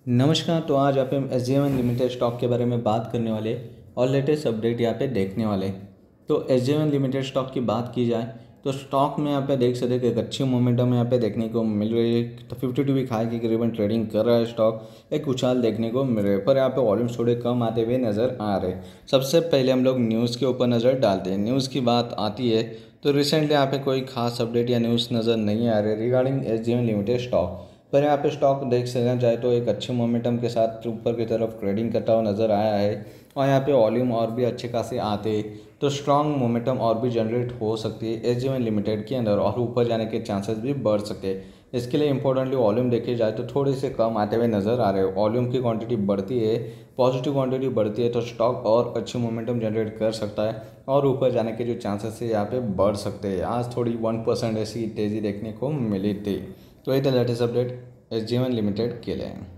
नमस्कार। तो आज यहाँ पे हम SJ1 लिमिटेड स्टॉक के बारे में बात करने वाले और लेटेस्ट अपडेट यहाँ पे देखने वाले। तो SJ1 लिमिटेड स्टॉक की बात की जाए तो स्टॉक में यहाँ पे देख सकते हैं कि एक अच्छी मोमेंटम यहाँ पे देखने को मिल रही है। तो 52 वीक हाई की करीबन ट्रेडिंग कर रहा है स्टॉक, एक उछाल देखने को मिल रहा है, पर यहाँ पे वॉल्यूम्स थोड़े कम आते हुए नज़र आ रहे हैं। सबसे पहले हम लोग न्यूज़ के ऊपर नज़र डालते हैं। न्यूज़ की बात आती है तो रिसेंटली यहाँ पे कोई खास अपडेट या न्यूज़ नज़र नहीं आ रही रिगार्डिंग SJ1 लिमिटेड स्टॉक। पर यहाँ पे स्टॉक देख सकना जाए तो एक अच्छे मोमेंटम के साथ ऊपर की तरफ ट्रेडिंग करता हुआ नज़र आया है और यहाँ पे वॉल्यूम और भी अच्छे खासे आते तो स्ट्रॉन्ग मोमेंटम और भी जनरेट हो सकती है SJ1 लिमिटेड के अंदर और ऊपर जाने के चांसेस भी बढ़ सकते हैं। इसके लिए इंपॉर्टेंटली वॉल्यूम देखे जाए तो थोड़े से कम आते हुए नज़र आ रहे हो। वॉल्यूम की क्वांटिटी बढ़ती है, पॉजिटिव क्वांटिटी बढ़ती है तो स्टॉक और अच्छी मोमेंटम जनरेट कर सकता है और ऊपर जाने के जो चांसेस है यहाँ पे बढ़ सकते हैं। आज थोड़ी 1% ऐसी तेज़ी देखने को मिली थी। तो ये था लेटेस्ट अपडेट SJ1 लिमिटेड के लिए।